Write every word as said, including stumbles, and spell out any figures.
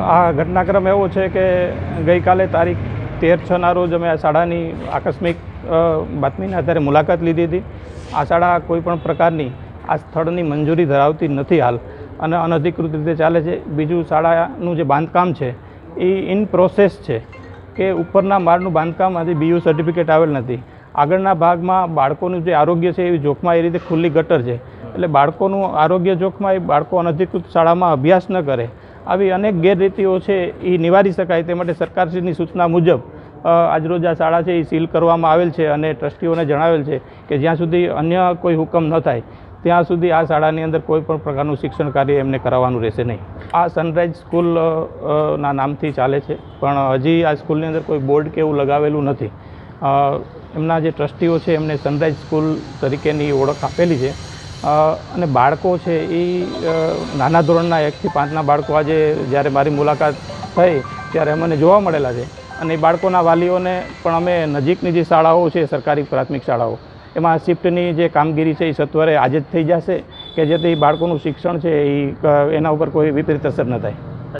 આ ઘટનાક્રમ એવો છે કે ગઈકાલે તારીખ તેર છના રોજ અમે આ શાળાની આકસ્મિક બાતમીના આધારે મુલાકાત લીધી હતી। આ શાળા કોઈપણ પ્રકારની આ સ્થળની મંજૂરી ધરાવતી નથી હાલ અને અનધિકૃત રીતે ચાલે છે। બીજું, શાળાનું જે બાંધકામ છે એ ઇન પ્રોસેસ છે કે ઉપરના માળનું બાંધકામ હજી બીયુ સર્ટિફિકેટ આવેલ નથી। આગળના ભાગમાં બાળકોનું જે આરોગ્ય છે એ જોખમાં એ રીતે ખુલ્લી ગટર છે, એટલે બાળકોનું આરોગ્ય જોખમાં એ બાળકો અનધિકૃત શાળામાં અભ્યાસ ન કરે, આવી અનેક ગેરરીતિઓ છે એ નિવારી શકાય તે માટે સરકારશ્રીની સૂચના મુજબ આજરોજ આ શાળા છે એ સીલ કરવામાં આવેલ છે અને ટ્રસ્ટીઓને જણાવેલ છે કે જ્યાં સુધી અન્ય કોઈ હુકમ ન થાય ત્યાં સુધી આ શાળાની અંદર કોઈ પણ પ્રકારનું શિક્ષણ કાર્ય એમને કરાવવાનું રહેશે નહીં। આ સનરાઈઝ સ્કૂલ ના નામથી ચાલે છે, પણ હજી આ સ્કૂલની અંદર કોઈ બોર્ડ કે એવું લગાવેલું નથી। એમના જે ટ્રસ્ટીઓ છે એમને સનરાઈઝ સ્કૂલ તરીકેની ઓળખ આપેલી છે અને બાળકો છે એ નાના ધોરણના એકથી પાંચના બાળકો આજે જ્યારે મારી મુલાકાત થઈ ત્યારે અમને જોવા મળેલા છે અને એ બાળકોના વાલીઓને પણ અમે નજીકની જે શાળાઓ છે સરકારી પ્રાથમિક શાળાઓ એમાં શિફ્ટની જે કામગીરી છે એ સત્વરે આજે જ થઈ જશે કે જેથી બાળકોનું શિક્ષણ છે એ એના ઉપર કોઈ વિપરીત અસર ન થાય।